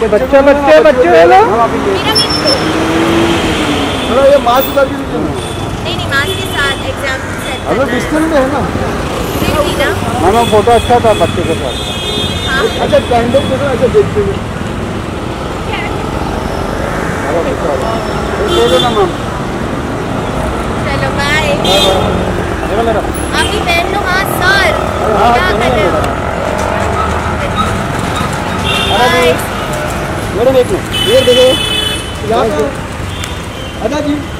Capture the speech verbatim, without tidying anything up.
बच्चे बच्चे बच्चे हेलो थोड़ा ये मास्क लगा दीजिए। नहीं नहीं मास्क के साथ एग्जाम सेट अगर डिस्टेंस में है ना ना मैम फोटो अच्छा था बच्चे के साथ। हाँ अच्छा कैंडल देखो ऐसे देखते हुए ले लो ना मैम। चलो बाय। आप ही पहन लो मास्क सर क्या कर रहे हो। बाय। मैडम एक मिनट ये देखो यहाँ पे अदा जी